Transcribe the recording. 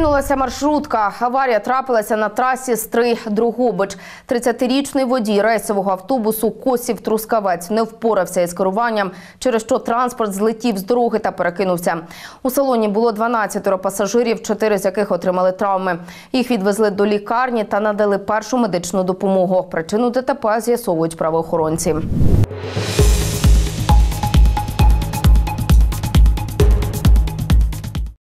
Перекинулася маршрутка. Аварія трапилася на трасі Стрий-Дрогобич. 30-річний водій рейсового автобусу Косів-Трускавець не впорався із керуванням, через що транспорт злетів з дороги та перекинувся. У салоні було 12 пасажирів, 4 з яких отримали травми. Їх відвезли до лікарні та надали першу медичну допомогу. Причину ДТП з'ясовують правоохоронці.